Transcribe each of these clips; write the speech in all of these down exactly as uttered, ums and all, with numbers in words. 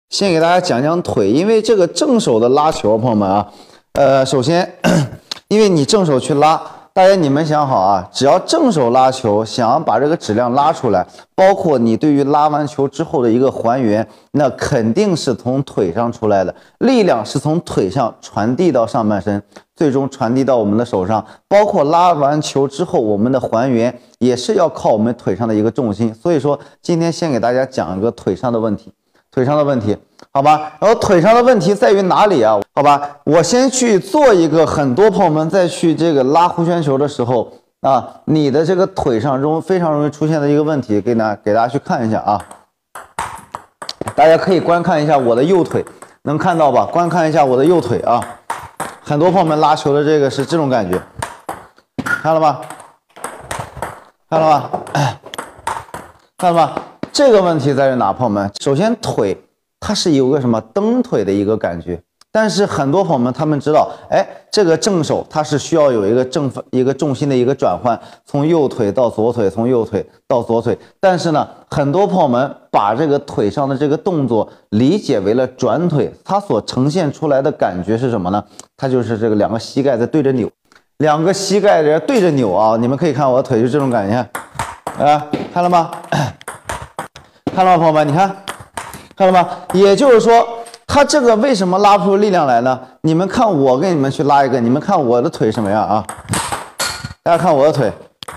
先给大家讲讲腿，因为这个正手的拉球，朋友们啊，呃，首先，因为你正手去拉，大家你们想好啊，只要正手拉球，想要把这个质量拉出来，包括你对于拉完球之后的一个还原，那肯定是从腿上出来的，力量是从腿上传递到上半身，最终传递到我们的手上，包括拉完球之后我们的还原也是要靠我们腿上的一个重心。所以说，今天先给大家讲一个腿上的问题。腿上的问题，好吧，然后腿上的问题在于哪里啊？好吧，我先去做一个，很多朋友们在去这个拉弧圈球的时候啊，你的这个腿上中非常容易出现的一个问题，给大给大家去看一下啊。大家可以观看一下我的右腿，能看到吧？观看一下我的右腿啊，很多朋友们拉球的这个是这种感觉，看了吗？看了吗？看了吗？这个问题在于哪，朋友们？首先腿它是有个什么蹬腿的一个感觉，但是很多朋友们他们知道，哎，这个正手它是需要有一个正一个重心的一个转换，从右腿到左腿，从右腿到左腿。但是呢，很多朋友们把这个腿上的这个动作理解为了转腿，它所呈现出来的感觉是什么呢？它就是这个两个膝盖在对着扭，两个膝盖在对着扭啊！你们可以看我的腿就这种感觉，啊，看了吗？看了吗，朋友们？你看，看了吗？也就是说，它这个为什么拉不出力量来呢？你们看，我给你们去拉一个，你们看我的腿什么样啊？大家看我的腿，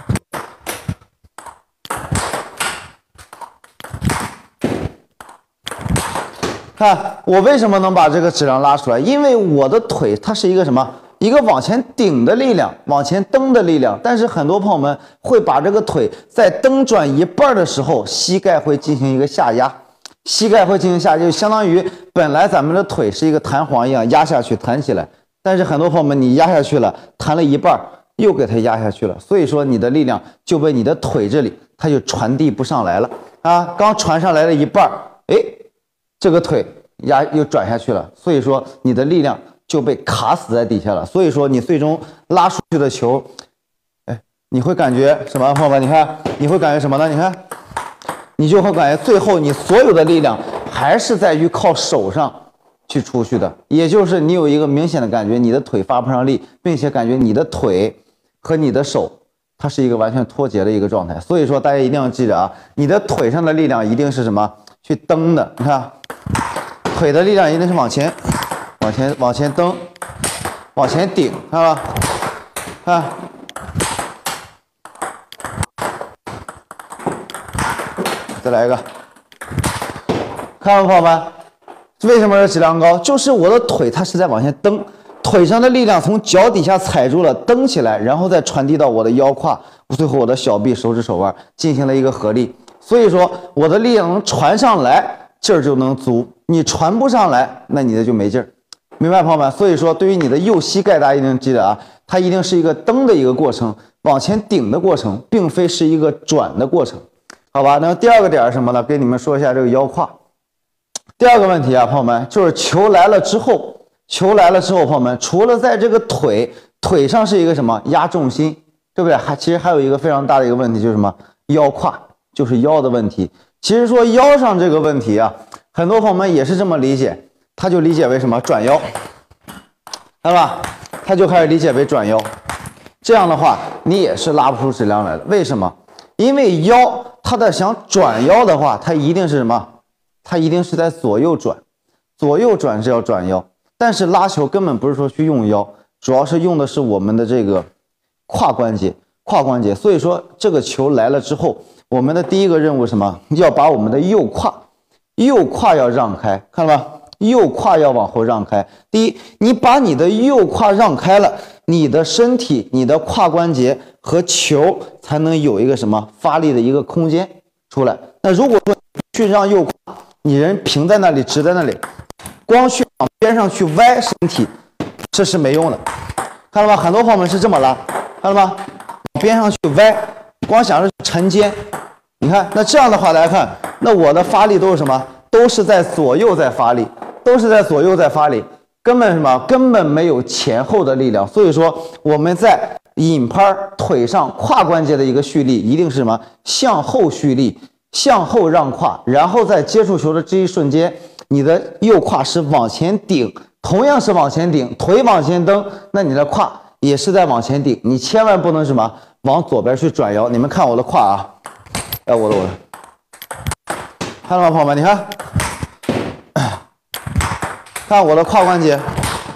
看我为什么能把这个质量拉出来？因为我的腿它是一个什么？一个往前顶的力量，往前蹬的力量，但是很多朋友们会把这个腿在蹬转一半的时候，膝盖会进行一个下压，膝盖会进行下压，就相当于本来咱们的腿是一个弹簧一样压下去弹起来，但是很多朋友们你压下去了，弹了一半又给它压下去了，所以说你的力量就被你的腿这里它就传递不上来了啊，刚传上来了一半，哎，这个腿压又转下去了，所以说你的力量就被卡死在底下了，所以说你最终拉出去的球，哎，你会感觉什么，朋友们？你看，你会感觉什么呢？你看，你就会感觉最后你所有的力量还是在于靠手上去出去的，也就是你有一个明显的感觉，你的腿发不上力，并且感觉你的腿和你的手它是一个完全脱节的一个状态。所以说大家一定要记着啊，你的腿上的力量一定是什么？去蹬的，你看，腿的力量一定是往前。往前往前蹬，往前顶，看吧，看，再来一个，看到朋友们，为什么是质量高？就是我的腿它是在往前蹬，腿上的力量从脚底下踩住了，蹬起来，然后再传递到我的腰胯，最后我的小臂、手指、手腕进行了一个合力，所以说我的力量能传上来，劲儿就能足；你传不上来，那你的就没劲儿。明白，朋友们？所以说，对于你的右膝盖，大家一定记得啊，它一定是一个蹬的一个过程，往前顶的过程，并非是一个转的过程，好吧？那第二个点是什么呢？跟你们说一下这个腰胯。第二个问题啊，朋友们，就是球来了之后，球来了之后，朋友们，除了在这个腿腿上是一个什么压重心，对不对？还其实还有一个非常大的一个问题，就是什么腰胯，就是腰的问题。其实说腰上这个问题啊，很多朋友们也是这么理解。他就理解为什么转腰，看吧？他就开始理解为转腰，这样的话你也是拉不出质量来的。为什么？因为腰它的想转腰的话，它一定是什么？它一定是在左右转，左右转是要转腰。但是拉球根本不是说去用腰，主要是用的是我们的这个胯关节，胯关节。所以说这个球来了之后，我们的第一个任务是什么？要把我们的右胯，右胯要让开，看了吧？右胯要往后让开。第一，你把你的右胯让开了，你的身体、你的胯关节和球才能有一个什么发力的一个空间出来。那如果说去让右胯，你人平在那里、直在那里，光去往边上去歪身体，这是没用的。看到吗？很多朋友们是这么拉，看到吗？往边上去歪，光想着沉肩。你看，那这样的话，大家看，那我的发力都是什么？都是在左右在发力。都是在左右在发力，根本什么根本没有前后的力量。所以说我们在引拍腿上胯关节的一个蓄力，一定是什么向后蓄力，向后让胯，然后在接触球的这一瞬间， 你的右胯是往前顶，同样是往前顶，腿往前蹬，那你的胯也是在往前顶，你千万不能什么往左边去转腰。你们看我的胯啊，哎，我的我的，看到吗，朋友们？你看，看我的胯关节，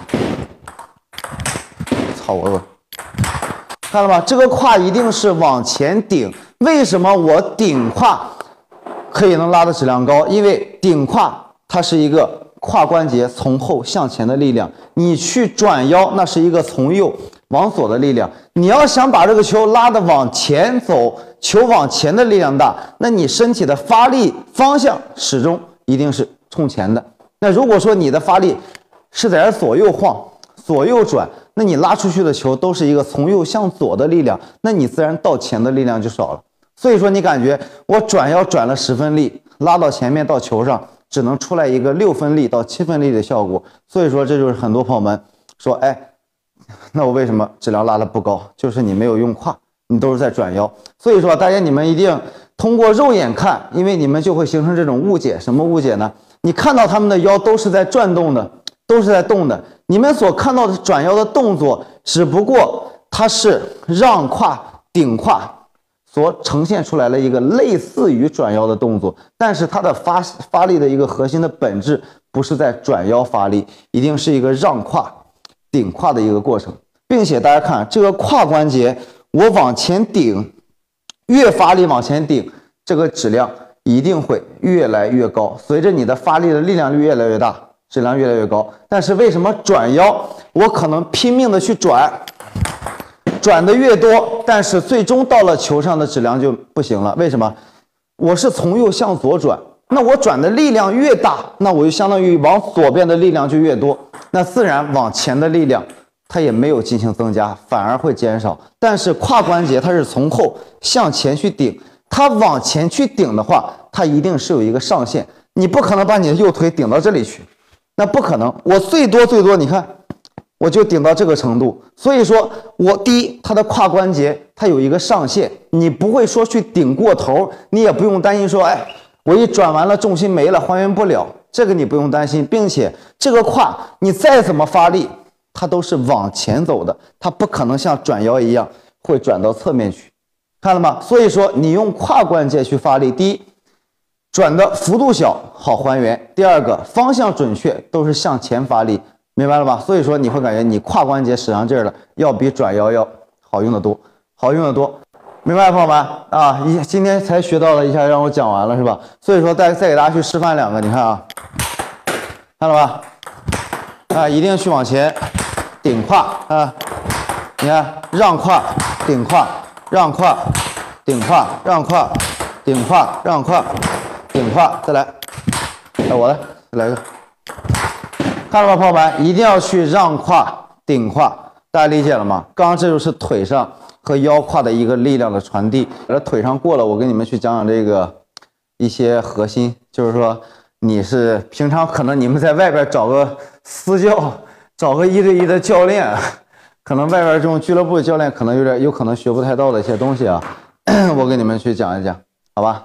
操我的！看到吗？这个胯一定是往前顶。为什么我顶胯可以能拉的质量高？因为顶胯它是一个胯关节从后向前的力量，你去转腰那是一个从右往左的力量。你要想把这个球拉的往前走，球往前的力量大，那你身体的发力方向始终一定是冲前的。那如果说你的发力是在这左右晃、左右转，那你拉出去的球都是一个从右向左的力量，那你自然到前的力量就少了。所以说你感觉我转腰转了十分力，拉到前面到球上只能出来一个六分力到七分力的效果。所以说这就是很多朋友们说，哎，那我为什么质量拉的不高？就是你没有用胯，你都是在转腰。所以说大家你们一定通过肉眼看，因为你们就会形成这种误解。什么误解呢？你看到他们的腰都是在转动的，都是在动的，你们所看到的转腰的动作只不过它是让胯顶胯所呈现出来了一个类似于转腰的动作，但是它的发发力的一个核心的本质不是在转腰发力，一定是一个让胯顶胯的一个过程。并且大家看这个胯关节，我往前顶，越发力往前顶，这个质量一定会越来越高，随着你的发力的力量率越来越大，质量越来越高。但是为什么转腰我可能拼命的去转，转的越多，但是最终到了球上的质量就不行了？为什么？我是从右向左转，那我转的力量越大，那我就相当于往左边的力量就越多，那自然往前的力量它也没有进行增加，反而会减少。但是胯关节它是从后向前去顶，它往前去顶的话，它一定是有一个上限，你不可能把你的右腿顶到这里去，那不可能。我最多最多，你看，我就顶到这个程度。所以说我第一，它的胯关节它有一个上限，你不会说去顶过头，你也不用担心说，哎，我一转完了重心没了，还原不了，这个你不用担心。并且这个胯你再怎么发力，它都是往前走的，它不可能像转腰一样会转到侧面去，看了吗？所以说你用胯关节去发力，第一，转的幅度小好还原；第二个，方向准确，都是向前发力，明白了吧？所以说你会感觉你胯关节使上劲儿了，要比转腰要好用的多，好用的多，明白朋友们啊？一今天才学到了一下，让我讲完了是吧？所以说再再给大家去示范两个，你看啊，看了吧？啊，一定去往前顶胯啊！你看，让胯顶胯，让胯顶胯，让胯顶胯，让胯顶胯，再来，来我的，再来一个，看了吗，朋友们？一定要去让胯顶胯，大家理解了吗？刚刚这就是腿上和腰胯的一个力量的传递。而腿上过了，我跟你们去讲讲这个一些核心，就是说你是平常可能你们在外边找个私教，找个一对一的教练，可能外边这种俱乐部的教练可能有点有可能学不太到的一些东西啊，我给你们去讲一讲，好吧？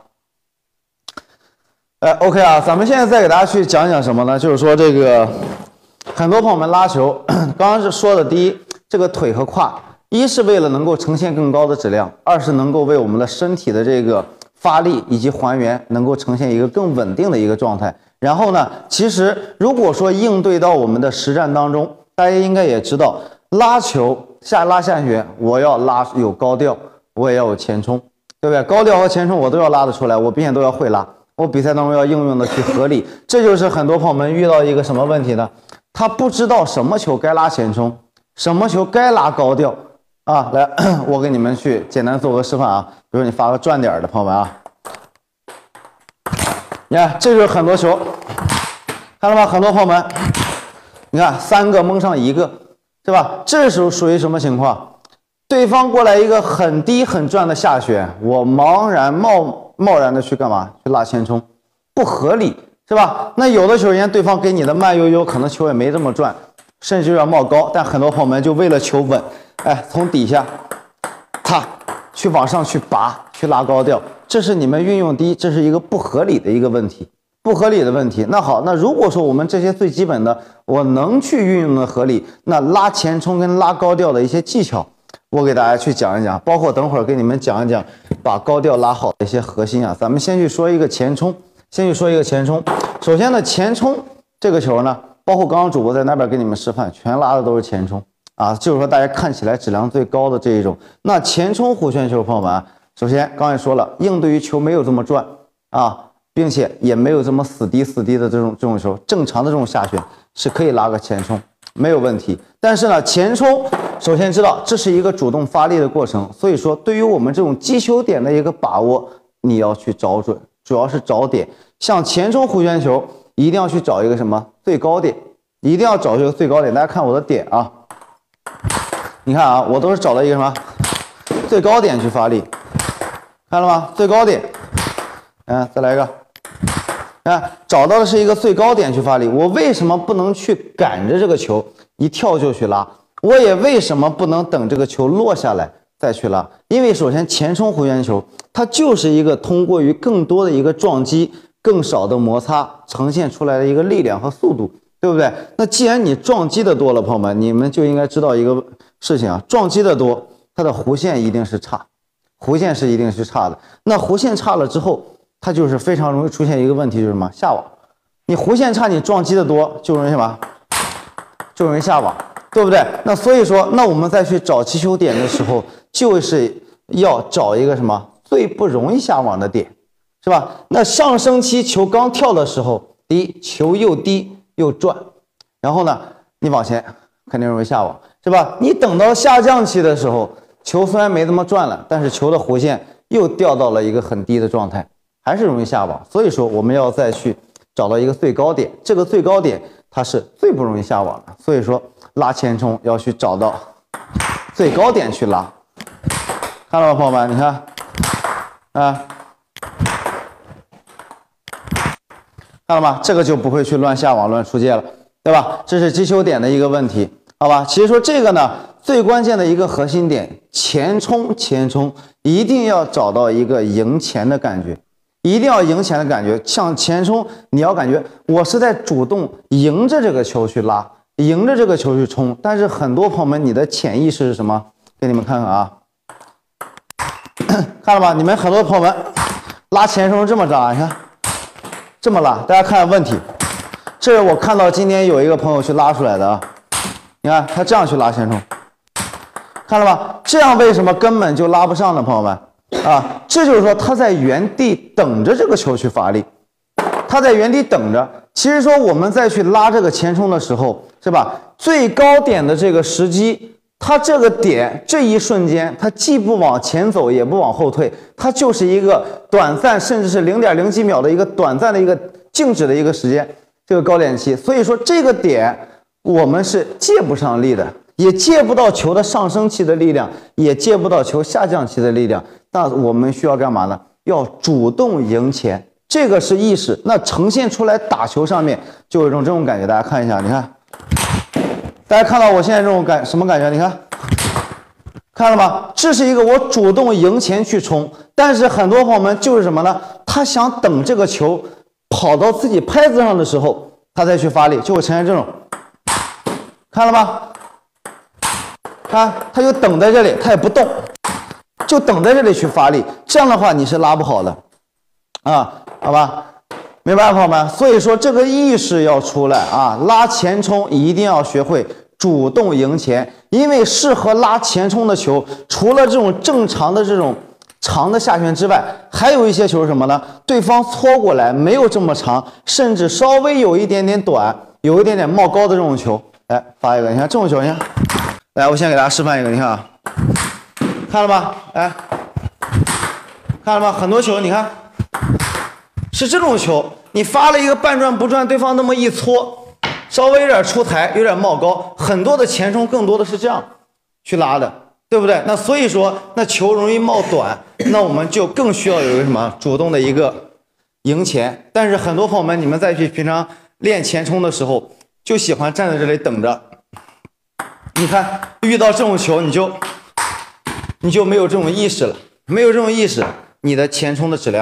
哎 ，OK 啊，咱们现在再给大家去讲讲什么呢？就是说这个很多朋友们拉球，刚刚是说的，第一，这个腿和胯，一是为了能够呈现更高的质量，二是能够为我们的身体的这个发力以及还原能够呈现一个更稳定的一个状态。然后呢，其实如果说应对到我们的实战当中，大家应该也知道，拉球下拉下旋，我要拉有高调，我也要有前冲，对不对？高调和前冲我都要拉得出来，我并且都要会拉，我比赛当中要应用的去合理。这就是很多朋友们遇到一个什么问题呢？他不知道什么球该拉前冲，什么球该拉高调啊。来，我给你们去简单做个示范啊。比如你发个转点的朋友们啊，你看这就是很多球，看到吗？很多朋友们，你看三个蒙上一个，对吧？这时候属于什么情况？对方过来一个很低很转的下旋，我茫然贸贸然的去干嘛？去拉前冲，不合理，是吧？那有的球人家对方给你的慢悠悠，可能球也没这么转，甚至有点冒高，但很多朋友们就为了求稳，哎，从底下踏去往上去拔，去拉高调，这是你们运用第一，这是一个不合理的一个问题， 不合理的问题。那好，那如果说我们这些最基本的我能去运用的合理，那拉前冲跟拉高调的一些技巧，我给大家去讲一讲，包括等会儿给你们讲一讲把高调拉好的一些核心啊。咱们先去说一个前冲，先去说一个前冲。首先呢，前冲这个球呢，包括刚刚主播在那边给你们示范，全拉的都是前冲啊，就是说大家看起来质量最高的这一种。那前冲弧旋球，朋友们啊，首先刚才说了，应对于球没有这么转啊，并且也没有这么死低死低的这种这种球，正常的这种下旋是可以拉个前冲，没有问题。但是呢，前冲首先知道这是一个主动发力的过程，所以说对于我们这种击球点的一个把握，你要去找准，主要是找点。像前冲弧旋球，一定要去找一个什么最高点，一定要找这个最高点。大家看我的点啊，你看啊，我都是找了一个什么最高点去发力，看了吗？最高点，嗯，再来一个。啊，找到的是一个最高点去发力。我为什么不能去赶着这个球一跳就去拉？我也为什么不能等这个球落下来再去拉？因为首先前冲弧旋球，它就是一个通过于更多的一个撞击、更少的摩擦呈现出来的一个力量和速度，对不对？那既然你撞击的多了，朋友们，你们就应该知道一个事情啊，撞击的多，它的弧线一定是差，弧线是一定是差的。那弧线差了之后，它就是非常容易出现一个问题，就是什么？下网。你弧线差，你撞击的多，就容易什么？就容易下网，对不对？那所以说，那我们再去找击球点的时候，就是要找一个什么最不容易下网的点，是吧？那上升期球刚跳的时候，第一，球又低又转，然后呢，你往前肯定容易下网，是吧？你等到下降期的时候，球虽然没这么转了，但是球的弧线又掉到了一个很低的状态。还是容易下网，所以说我们要再去找到一个最高点，这个最高点它是最不容易下网的，所以说拉前冲要去找到最高点去拉，看到吗，朋友们？你看，啊，看到吗？这个就不会去乱下网、乱出界了，对吧？这是击球点的一个问题，好吧？其实说这个呢，最关键的一个核心点，前冲，前冲一定要找到一个赢钱的感觉。一定要赢钱的感觉，像前冲，你要感觉我是在主动迎着这个球去拉，迎着这个球去冲。但是很多朋友们，你的潜意识是什么？给你们看看啊，看了吗？你们很多朋友们拉前冲这么拉，你看这么拉，大家看问题。这是我看到今天有一个朋友去拉出来的啊，你看他这样去拉前冲，看了吗？这样为什么根本就拉不上呢？朋友们？啊，这就是说他在原地等着这个球去发力，他在原地等着。其实说我们再去拉这个前冲的时候，是吧？最高点的这个时机，它这个点这一瞬间，它既不往前走，也不往后退，它就是一个短暂，甚至是零点零几秒的一个短暂的一个静止的一个时间，这个高点期。所以说这个点我们是借不上力的，也借不到球的上升期的力量，也借不到球下降期的力量。那我们需要干嘛呢？要主动赢钱，这个是意识。那呈现出来打球上面就有一种这种感觉，大家看一下，你看，大家看到我现在这种感什么感觉？你看，看了吗？这是一个我主动赢钱去冲，但是很多朋友们就是什么呢？他想等这个球跑到自己拍子上的时候，他再去发力，就会呈现这种，看了吗？看，他就等在这里，他也不动。就等在这里去发力，这样的话你是拉不好的啊，好吧？明白，朋友们？所以说这个意识要出来啊，拉前冲一定要学会主动赢钱，因为适合拉前冲的球，除了这种正常的这种长的下旋之外，还有一些球是什么呢？对方搓过来没有这么长，甚至稍微有一点点短，有一点点冒高的这种球，来发一个，你看这种球，你看，来，我先给大家示范一个，你看啊。看了吗？哎，看了吗？很多球，你看，是这种球，你发了一个半转不转，对方那么一搓，稍微有点出台，有点冒高，很多的前冲更多的是这样去拉的，对不对？那所以说，那球容易冒短，那我们就更需要有一个什么主动的一个赢钱。但是很多朋友们，你们在去平常练前冲的时候，就喜欢站在这里等着，你看遇到这种球，你就。你就没有这种意识了，没有这种意识，你的前冲的质量就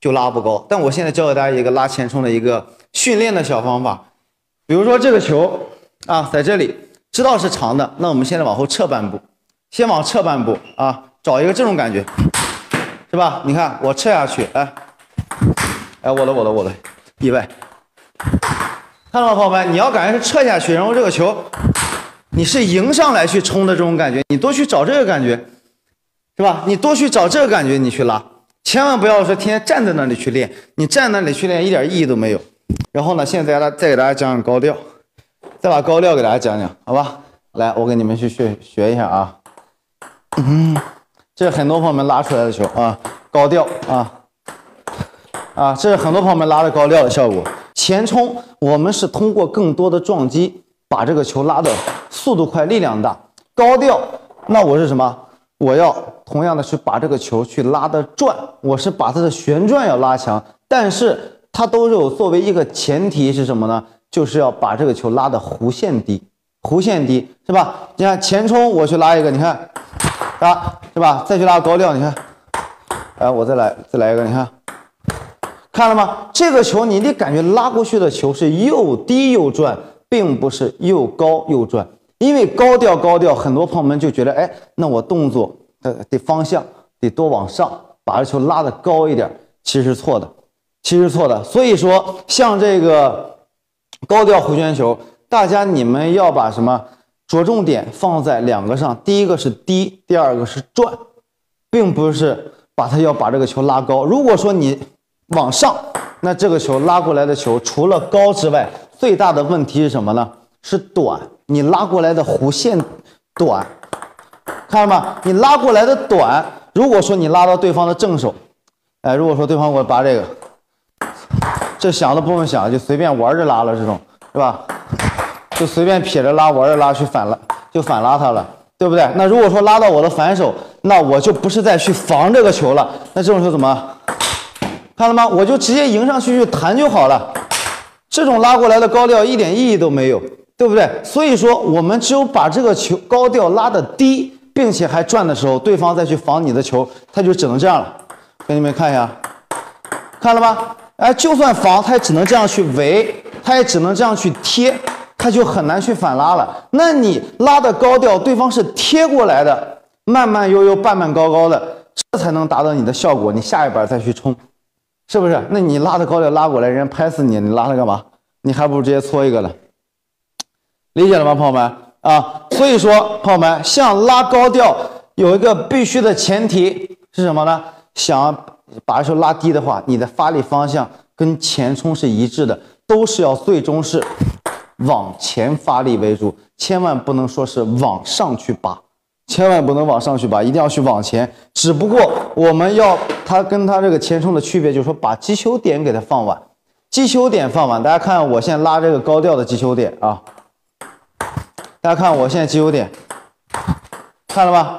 就拉不高。但我现在教给大家一个拉前冲的一个训练的小方法，比如说这个球啊，在这里知道是长的，那我们现在往后撤半步，先往撤半步啊，找一个这种感觉，是吧？你看我撤下去，哎，哎，我的我的我的，意外，看到吗，朋友们？你要感觉是撤下去，然后这个球你是迎上来去冲的这种感觉，你多去找这个感觉，是吧？你多去找这个感觉，你去拉，千万不要说天天站在那里去练，你站那里去练一点意义都没有。然后呢，现在再再给大家讲讲高调，再把高调给大家讲讲，好吧？来，我给你们去学学一下啊。嗯，这是很多朋友们拉出来的球啊，高调啊啊，这是很多朋友们拉的高调的效果。前冲我们是通过更多的撞击把这个球拉的速度快、力量大。高调，那我是什么？我要同样的去把这个球去拉的转，我是把它的旋转要拉强，但是它都是有作为一个前提是什么呢？就是要把这个球拉的弧线低，弧线低是吧？你看前冲我去拉一个，你看拉是吧？再去拉高调，你看，哎，我再来再来一个，你看，看了吗？这个球你得感觉拉过去的球是又低又转，并不是又高又转。因为高调高调，很多朋友们就觉得，哎，那我动作的得方向得多往上，把这球拉得高一点，其实是错的，其实是错的。所以说，像这个高调回旋球，大家你们要把什么着重点放在两个上，第一个是低，第二个是转，并不是把它要把这个球拉高。如果说你往上，那这个球拉过来的球，除了高之外，最大的问题是什么呢？是短。你拉过来的弧线短，看到吗？你拉过来的短，如果说你拉到对方的正手，哎，如果说对方给我拔这个，这想都不用想，就随便玩着拉了，这种是吧？就随便撇着拉，玩着拉去反拉，就反拉他了，对不对？那如果说拉到我的反手，那我就不是再去防这个球了，那这种球怎么？看了吗？我就直接迎上去去弹就好了。这种拉过来的高调一点意义都没有。对不对？所以说，我们只有把这个球高调拉得低，并且还转的时候，对方再去防你的球，他就只能这样了。给你们看一下，看了吗？哎，就算防，他也只能这样去围，他也只能这样去贴，他就很难去反拉了。那你拉的高调，对方是贴过来的，慢慢悠悠、半慢高高的，这才能达到你的效果。你下一板再去冲，是不是？那你拉的高调拉过来，人家拍死你，你拉它干嘛？你还不如直接搓一个了。理解了吗，朋友们啊？所以说，朋友们，像拉高调有一个必须的前提是什么呢？想把球拉低的话，你的发力方向跟前冲是一致的，都是要最终是往前发力为主，千万不能说是往上去拔，千万不能往上去拔，一定要去往前。只不过我们要它跟它这个前冲的区别，就是说把击球点给它放晚，击球点放晚。大家看，我现在拉这个高调的击球点啊。大家看我现在击球点，看了吗？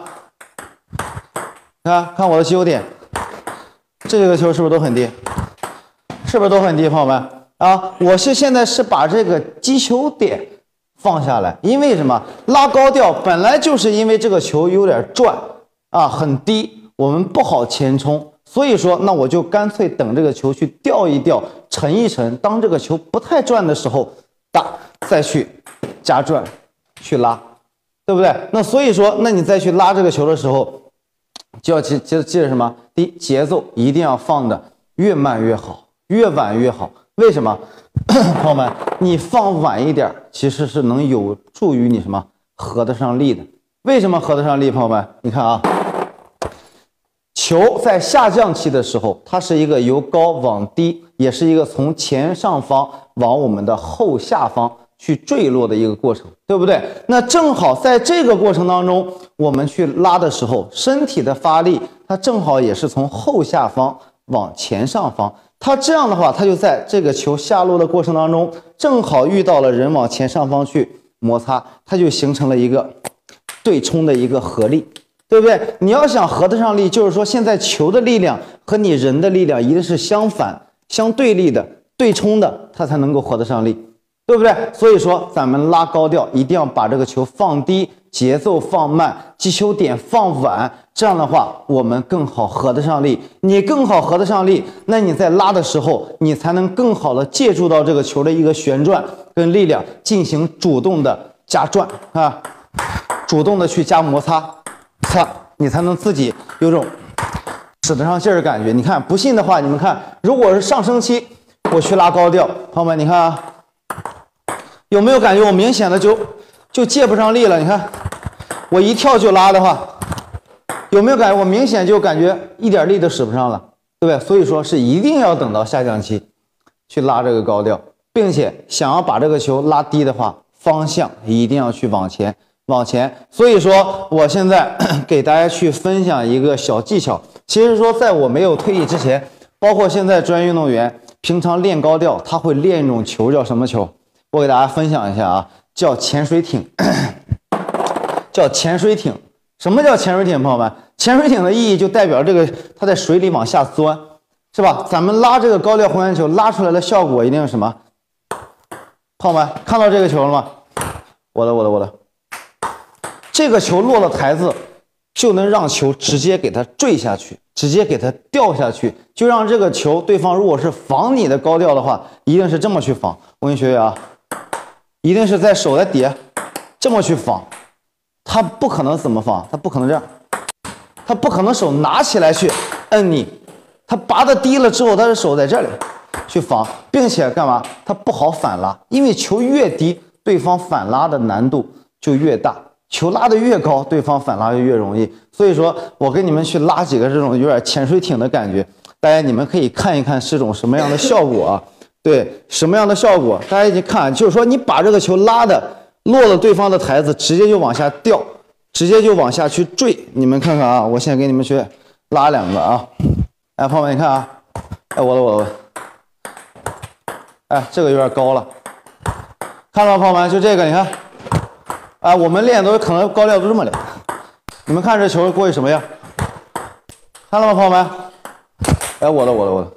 看看我的击球点，这个球是不是都很低？是不是都很低，朋友们啊？我是现在是把这个击球点放下来，因为什么？拉高调本来就是因为这个球有点转啊，很低，我们不好前冲，所以说那我就干脆等这个球去掉一掉，沉一沉，当这个球不太转的时候，打再去加转。去拉，对不对？那所以说，那你再去拉这个球的时候，就要记记记着什么？第一，节奏一定要放的越慢越好，越晚越好。为什么？朋友们，你放晚一点，其实是能有助于你什么合得上力的。为什么合得上力？朋友们，你看啊，球在下降期的时候，它是一个由高往低，也是一个从前上方往我们的后下方去坠落的一个过程，对不对？那正好在这个过程当中，我们去拉的时候，身体的发力，它正好也是从后下方往前上方。它这样的话，它就在这个球下落的过程当中，正好遇到了人往前上方去摩擦，它就形成了一个对冲的一个合力，对不对？你要想合得上力，就是说现在球的力量和你人的力量一定是相反、相对立的、对冲的，它才能够合得上力。对不对？所以说咱们拉高调一定要把这个球放低， 节奏放慢，击球点放晚，这样的话我们更好合得上力。你更好合得上力，那你在拉的时候，你才能更好的借助到这个球的一个旋转跟力量，进行主动的加转啊，主动的去加摩擦，擦，你才能自己有种使得上劲儿的感觉。你看，不信的话，你们看，如果是上升期，我去拉高调，朋友们，你看啊，有没有感觉我明显的就就借不上力了？你看，我一跳就拉的话，有没有感觉我明显就感觉一点力都使不上了，对不对？所以说是一定要等到下降期去拉这个高调，并且想要把这个球拉低的话，方向一定要去往前。往前，所以说我现在给大家去分享一个小技巧。其实说，在我没有退役之前，包括现在专业运动员平常练高调，他会练一种球，叫什么球？我给大家分享一下啊，叫潜水艇，叫潜水艇。什么叫潜水艇？朋友们，潜水艇的意义就代表这个它在水里往下钻，是吧？咱们拉这个高调回旋球拉出来的效果一定是什么？朋友们看到这个球了吗？我的我的我的。这个球落了台子，就能让球直接给它坠下去，直接给它掉下去，就让这个球，对方如果是防你的高调的话，一定是这么去防。我跟你学学啊，一定是在手在底下这么去防，他不可能怎么防，他不可能这样，他不可能手拿起来去摁你，他拔的低了之后，他的手在这里去防，并且干嘛？他不好反拉，因为球越低，对方反拉的难度就越大。球拉得越高，对方反拉就越容易。所以说我给你们去拉几个这种有点潜水艇的感觉，大家你们可以看一看是种什么样的效果啊？对，什么样的效果？大家一起看，就是说你把这个球拉的落了对方的台子，直接就往下掉，直接就往下去坠。你们看看啊，我现在给你们去拉两个啊。哎，朋友们，你看啊，哎，我的我的我的，哎，这个有点高了，看到吗，朋友们？就这个，你看。啊，我们练都可能高调都这么练，你们看这球过去什么样？看到吗，朋友们？哎，我的我的我的，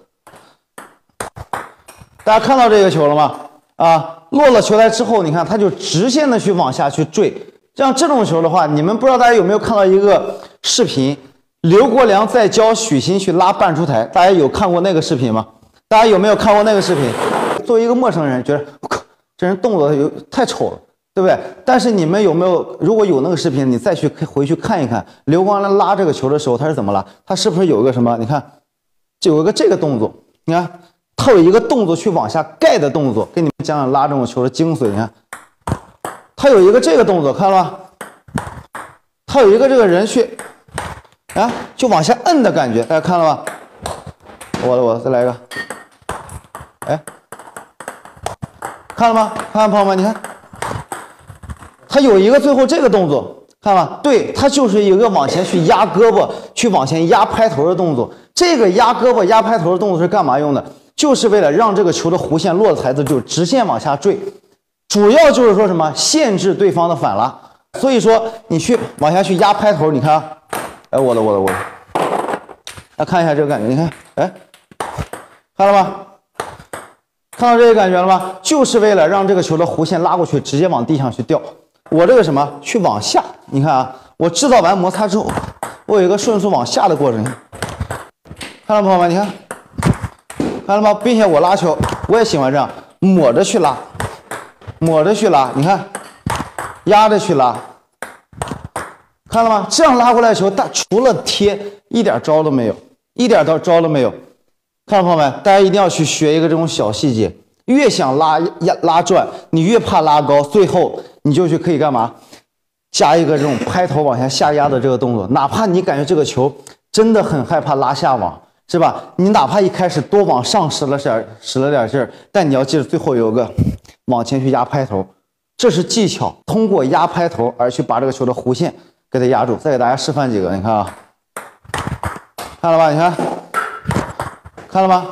大家看到这个球了吗？啊，落了球台之后，你看它就直线的去往下去坠。像这种球的话，你们不知道大家有没有看到一个视频？刘国梁在教许昕去拉半出台，大家有看过那个视频吗？大家有没有看过那个视频？作为一个陌生人，觉得我靠，这人动作有太丑了。对不对？但是你们有没有？如果有那个视频，你再去回去看一看，刘国梁拉这个球的时候，他是怎么拉？他是不是有一个什么？你看，就有一个这个动作，你看，他有一个动作去往下盖的动作，给你们讲讲拉这种球的精髓。你看，他有一个这个动作，看了吗？他有一个这个人去啊，就往下摁的感觉，大家看了吗？我的我的，再来一个，哎，看了吗？看看朋友们，你看。他有一个最后这个动作，看吧，对，他就是一个往前去压胳膊，去往前压拍头的动作。这个压胳膊、压拍头的动作是干嘛用的？就是为了让这个球的弧线落的台子就直线往下坠，主要就是说什么限制对方的反拉。所以说你去往下去压拍头，你看啊，哎，我的我的我的，来看一下这个感觉，你看，哎，看了吗？看到这个感觉了吗？就是为了让这个球的弧线拉过去，直接往地上去掉。我这个什么去往下，你看啊，我制造完摩擦之后，我有一个迅速往下的过程，看到朋友们，你看，看了吗？并且我拉球，我也喜欢这样抹着去拉，抹着去拉，你看，压着去拉，看了吗？这样拉过来的球，但除了贴，一点招都没有，一点招招都没有。看到朋友们，大家一定要去学一个这种小细节。越想拉压拉转，你越怕拉高，最后你就去可以干嘛？加一个这种拍头往下下压的这个动作。哪怕你感觉这个球真的很害怕拉下网，是吧？你哪怕一开始多往上使了点使了点劲儿，但你要记得最后有个往前去压拍头，这是技巧。通过压拍头而去把这个球的弧线给它压住。再给大家示范几个，你看啊，看了吧？你看，看了吗？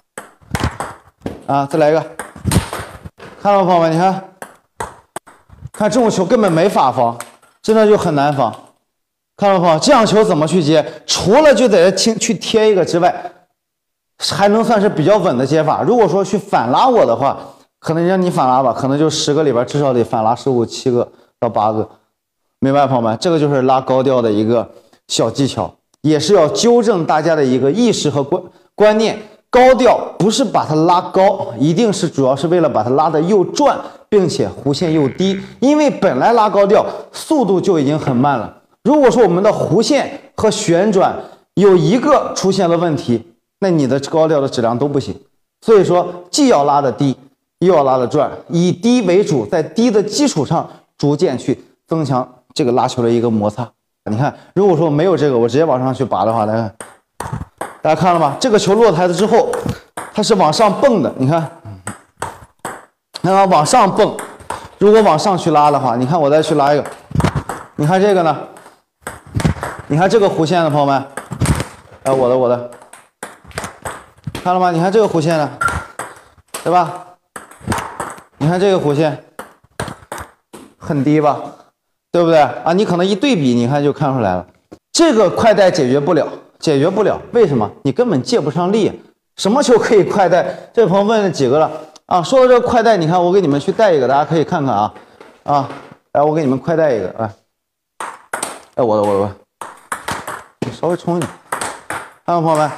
啊，再来一个，看到吗，朋友们？你看，看这种球根本没法防，真的就很难防。看到吗，朋友？这样球怎么去接？除了就在这贴去贴一个之外，还能算是比较稳的接法。如果说去反拉我的话，可能让你反拉吧，可能就十个里边至少得反拉十五七个到八个。 明白，朋友们？这个就是拉高调的一个小技巧，也是要纠正大家的一个意识和观观念。高调不是把它拉高，一定是主要是为了把它拉得又转，并且弧线又低。因为本来拉高调速度就已经很慢了，如果说我们的弧线和旋转有一个出现了问题，那你的高调的质量都不行。所以说，既要拉得低，又要拉得转，以低为主，在低的基础上逐渐去增强这个拉球的一个摩擦。你看，如果说没有这个，我直接往上去拔的话，来看。大家看了吗？这个球落台子之后，它是往上蹦的。你看，看它往上蹦。如果往上去拉的话，你看我再去拉一个，你看这个呢？你看这个弧线的朋友们，哎，我的我的，看了吗？你看这个弧线呢，对吧？你看这个弧线很低吧，对不对啊？你可能一对比，你看就看出来了。这个快带解决不了。解决不了，为什么？你根本借不上力。什么球可以快带？这位朋友问了几个了啊？说到这个快带，你看我给你们去带一个，大家可以看看啊啊！来，我给你们快带一个啊！哎，我的我的我的，你稍微冲一点，看到朋友们，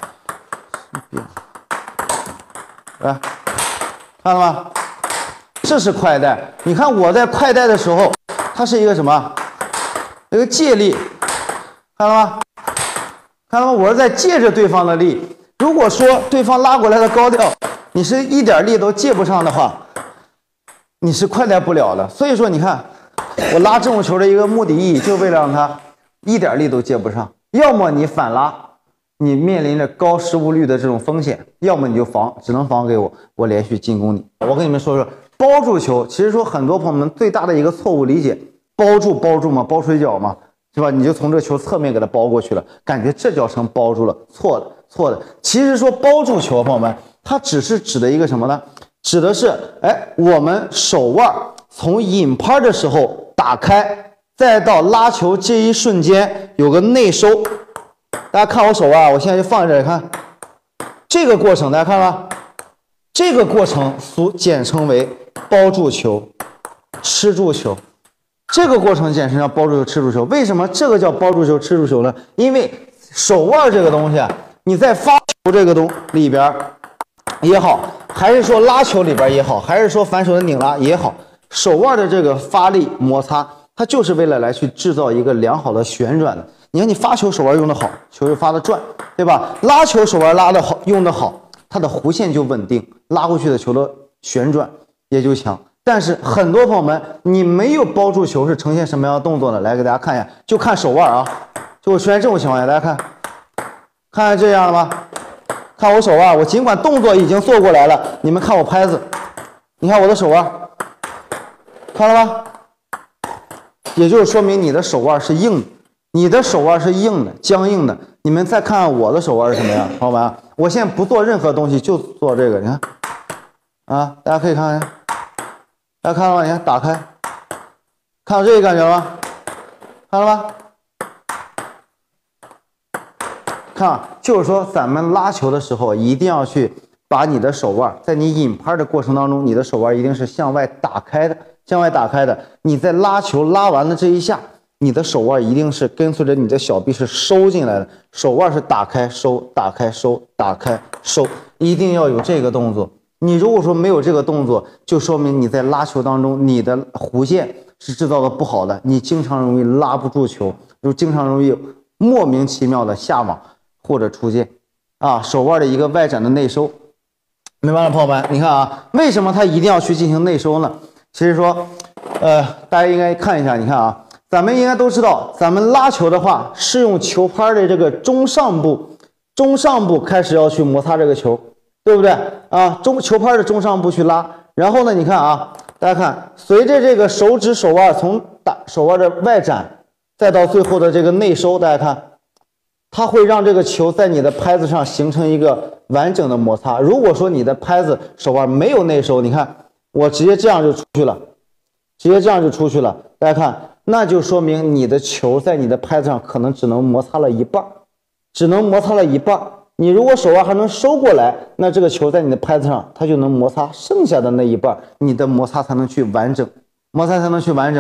来，看到吗？这是快带。你看我在快带的时候，它是一个什么？一个借力，看到吗？看到吗？我是在借着对方的力。如果说对方拉过来的高调，你是一点力都借不上的话，你是快带不了的。所以说，你看我拉这种球的一个目的意义，就为了让他一点力都借不上。要么你反拉，你面临着高失误率的这种风险；要么你就防，只能防给我，我连续进攻你。我跟你们说说包住球，其实说很多朋友们最大的一个错误理解，包住包住嘛，包水饺嘛。是吧？你就从这个球侧面给它包过去了，感觉这叫成包住了，错的，错的。其实说包住球，朋友们，它只是指的一个什么呢？指的是，哎，我们手腕从引拍的时候打开，再到拉球这一瞬间有个内收。大家看我手腕，我现在就放在这里看，这个过程大家看了吗？这个过程俗简称为包住球、吃住球。这个过程简称叫包住球、吃住球。为什么这个叫包住球、吃住球呢？因为手腕这个东西啊，你在发球这个东里边也好，还是说拉球里边也好，还是说反手的拧拉也好，手腕的这个发力摩擦，它就是为了来去制造一个良好的旋转的。你看你发球手腕用的好，球就发的转，对吧？拉球手腕拉的好，用的好，它的弧线就稳定，拉过去的球的旋转也就强。但是很多朋友们，你没有包住球是呈现什么样的动作呢？来给大家看一下，就看手腕啊，就出现这种情况下，大家看，看看这样了吗？看我手腕，我尽管动作已经做过来了，你们看我拍子，你看我的手腕，看了吗？也就是说明你的手腕是硬的，你的手腕是硬的、僵硬的。你们再看看我的手腕是什么样，朋友们啊，我现在不做任何东西，就做这个，你看，啊，大家可以看看。大家看到吗？你看，打开，看到这个感觉了吗？看到了吗？看，就是说咱们拉球的时候，一定要去把你的手腕，在你引拍的过程当中，你的手腕一定是向外打开的，向外打开的。你在拉球拉完了这一下，你的手腕一定是跟随着你的小臂是收进来的，手腕是打开收，打开收，打开收，一定要有这个动作。你如果说没有这个动作，就说明你在拉球当中，你的弧线是制造的不好的，你经常容易拉不住球，就经常容易莫名其妙的下网或者出界啊，手腕的一个外展的内收，明白了，朋友们？你看啊，为什么他一定要去进行内收呢？其实说，呃，大家应该看一下，你看啊，咱们应该都知道，咱们拉球的话是用球拍的这个中上部，中上部开始要去摩擦这个球。对不对啊？中球拍的中上部去拉，然后呢，你看啊，大家看，随着这个手指手腕从打手腕的外展，再到最后的这个内收，大家看，它会让这个球在你的拍子上形成一个完整的摩擦。如果说你的拍子手腕没有内收，你看我直接这样就出去了，直接这样就出去了，大家看，那就说明你的球在你的拍子上可能只能摩擦了一半，只能摩擦了一半。你如果手腕还能收过来，那这个球在你的拍子上，它就能摩擦剩下的那一半，你的摩擦才能去完整，摩擦才能去完整。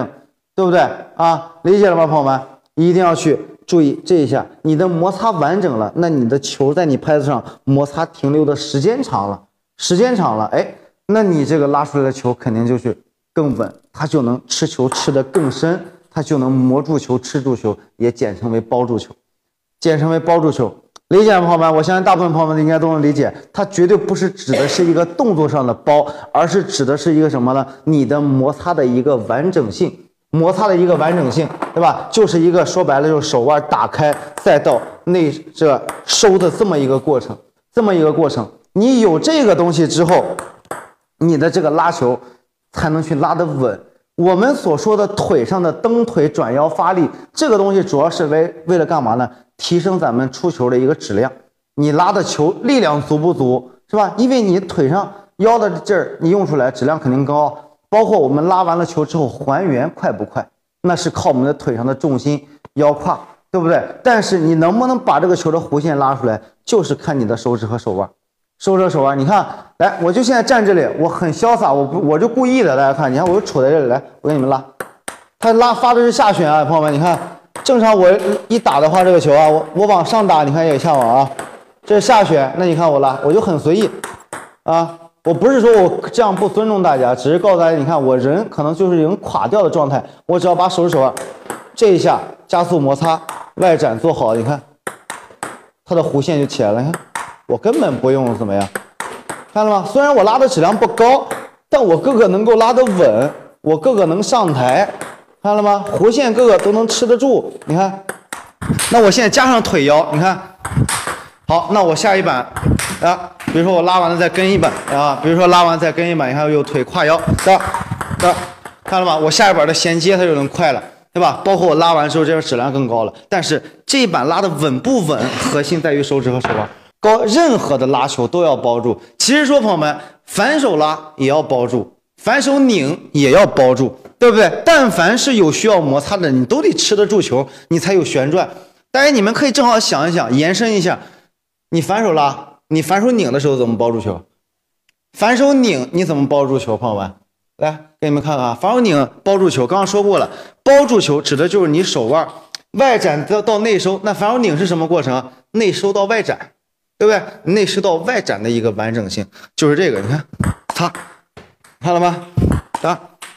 对不对啊？理解了吗，朋友们？一定要去注意这一下，你的摩擦完整了，那你的球在你拍子上摩擦停留的时间长了，时间长了，哎，那你这个拉出来的球肯定就是更稳，它就能吃球吃得更深，它就能磨住球、吃住球，也简称为包住球，简称为包住球。理解吗，朋友们？我相信大部分朋友们应该都能理解，它绝对不是指的是一个动作上的包，而是指的是一个什么呢？你的摩擦的一个完整性。摩擦的一个完整性，对吧？就是一个说白了就是手腕打开再到内这收的这么一个过程，这么一个过程。你有这个东西之后，你的这个拉球才能去拉得稳。我们所说的腿上的蹬腿转腰发力，这个东西主要是为为了干嘛呢？提升咱们出球的一个质量。你拉的球力量足不足，是吧？因为你腿上腰的劲儿你用出来，质量肯定高。包括我们拉完了球之后还原快不快，那是靠我们的腿上的重心、腰胯，对不对？但是你能不能把这个球的弧线拉出来，就是看你的手指和手腕。手指和手腕，你看，来，我就现在站这里，我很潇洒，我不，我就故意的，大家看，你看，我就杵在这里，来，我给你们拉，他拉发的是下旋啊，朋友们，你看，正常我一打的话，这个球啊，我我往上打，你看也下网啊，这是下旋，那你看我拉，我就很随意啊。我不是说我这样不尊重大家，只是告诉大家，你看我人可能就是已经垮掉的状态，我只要把手指手腕这一下加速摩擦外展做好，你看它的弧线就起来了。你看我根本不用怎么样，看了吗？虽然我拉的质量不高，但我各个能够拉得稳，我各个能上台，看了吗？弧线各个都能吃得住。你看，那我现在加上腿腰，你看，好，那我下一板啊。比如说我拉完了再跟一板啊，比如说拉完再跟一板，你看有腿跨腰的的，看了吗？我下一板的衔接它就能快了，对吧？包括我拉完之后，这个质量更高了。但是这一板拉的稳不稳，核心在于手指和手腕。高任何的拉球都要包住。其实说朋友们，反手拉也要包住，反手拧也要包住，对不对？但凡是有需要摩擦的，你都得吃得住球，你才有旋转。大家你们可以正好想一想，延伸一下，你反手拉。你反手拧的时候怎么包住球？反手拧你怎么包住球？朋友们，来给你们看看啊，反手拧包住球。刚刚说过了，包住球指的就是你手腕外展到到内收。那反手拧是什么过程？内收到外展，对不对？内收到外展的一个完整性就是这个。你看，擦，看了吗？打，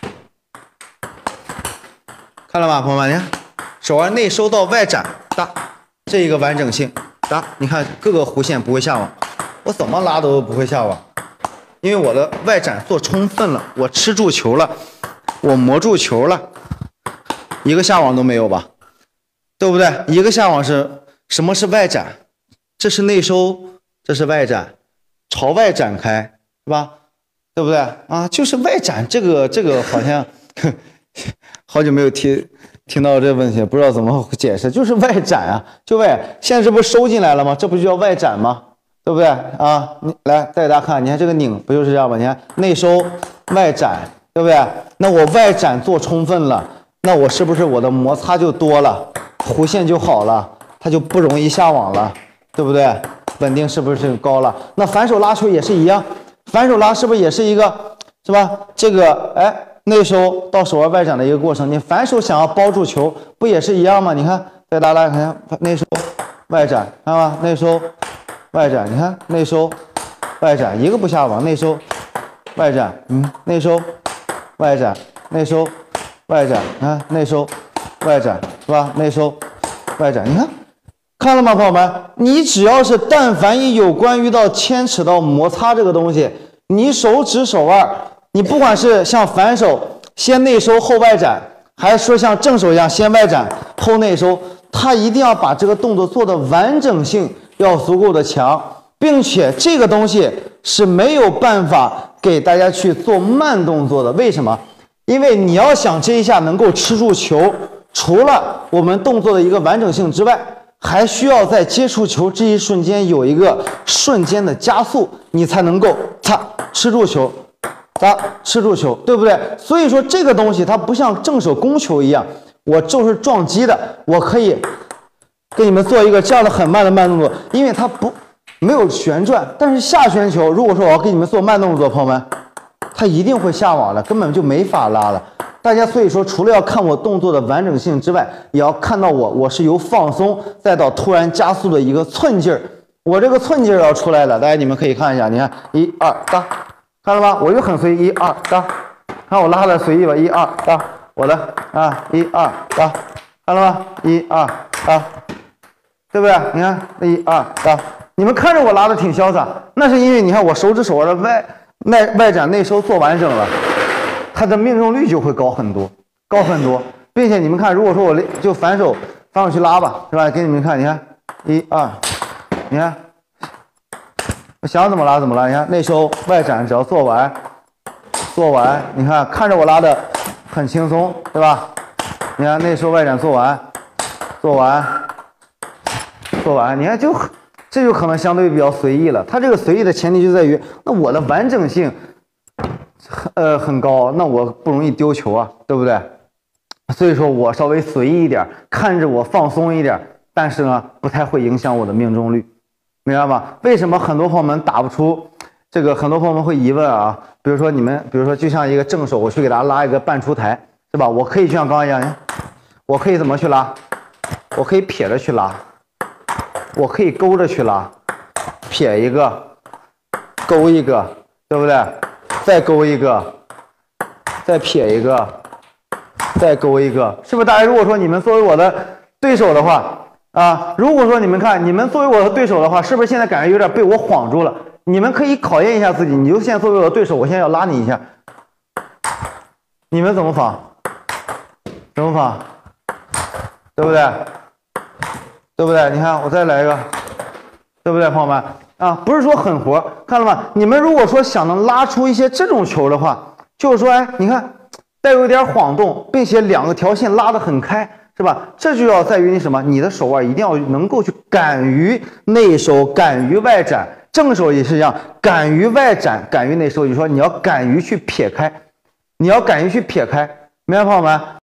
看了吗，朋友们？你看，手腕内收到外展，打，这一个完整性。打，你看各个弧线不会下网，我怎么拉都不会下网，因为我的外展做充分了，我吃住球了，我磨住球了，一个下网都没有吧，对不对？一个下网是什么是外展？这是内收，这是外展，朝外展开，是吧？对不对啊？就是外展，这个这个好像好久没有听。听到这个问题，不知道怎么解释，就是外展啊，就外，现在这不收进来了吗？这不就叫外展吗？对不对啊？你来带大家看，你看这个拧不就是这样吗？你看内收外展，对不对？那我外展做充分了，那我是不是我的摩擦就多了，弧线就好了，它就不容易下网了，对不对？稳定是不是高了？那反手拉球也是一样，反手拉是不是也是一个，是吧？这个哎。内收到手腕外展的一个过程，你反手想要包住球，不也是一样吗？你看，再拉拉看，内收外展，看吧，内收外展，你看内收外展，一个不下网，内收外展，嗯，内收外展，内收外展，你看内收外展是吧？内收外展，你看看了吗，朋友们？你只要是但凡一有关于到牵扯到摩擦这个东西，你手指手腕。你不管是像反手先内收后外展，还是说像正手一样先外展后内收，它一定要把这个动作做的完整性要足够的强，并且这个东西是没有办法给大家去做慢动作的。为什么？因为你要想这一下能够吃住球，除了我们动作的一个完整性之外，还需要在接触球这一瞬间有一个瞬间的加速，你才能够擦吃住球。打吃住球，对不对？所以说这个东西它不像正手攻球一样，我就是撞击的，我可以给你们做一个这样的很慢的慢动作，因为它不没有旋转。但是下旋球，如果说我要给你们做慢动作，朋友们，它一定会下网的，根本就没法拉了。 大家所以说，除了要看我动作的完整性之外，也要看到我我是由放松再到突然加速的一个寸劲儿。我这个寸劲儿要出来了，大家你们可以看一下，你看一二哒，看了吗？我就很随意，一二哒，看我拉的随意吧，一二哒，我的啊一二哒，看了吗？一二哒，对不对？你看一二哒，你们看着我拉的挺潇洒，那是因为你看我手指手腕的外外外展内收做完整了，它的命中率就会高很多，高很多，并且你们看，如果说我就反手反手去拉吧，是吧？给你们看，你看一二。你看，我想怎么拉怎么拉。你看内收外展，只要做完，做完，你看看着我拉的很轻松，对吧？你看内收外展做完，做完，做完，你看就这就可能相对比较随意了。它这个随意的前提就在于，那我的完整性，呃很高，那我不容易丢球啊，对不对？所以说我稍微随意一点，看着我放松一点，但是呢，不太会影响我的命中率。明白吗？为什么很多朋友们打不出这个？很多朋友们会疑问啊，比如说你们，比如说就像一个正手，我去给大家拉一个半出台，是吧？我可以就像刚刚一样，我可以怎么去拉？我可以撇着去拉，我可以勾着去拉，撇一个，勾一个，对不对？再勾一个，再撇一个，再勾一个，是不是？大家如果说你们作为我的对手的话。啊，如果说你们看，你们作为我的对手的话，是不是现在感觉有点被我晃住了？你们可以考验一下自己，你就现在作为我的对手，我现在要拉你一下，你们怎么仿？怎么仿？对不对？对不对？你看，我再来一个，对不对，朋友们？啊，不是说狠活，看了吗？你们如果说想能拉出一些这种球的话，就是说，哎，你看，带有一点晃动，并且两个条线拉得很开。是吧？这就要在于你什么？你的手腕一定要能够去敢于内收，敢于外展。正手也是一样，敢于外展，敢于内收。就是说你要敢于去撇开，你要敢于去撇开，明白朋友们？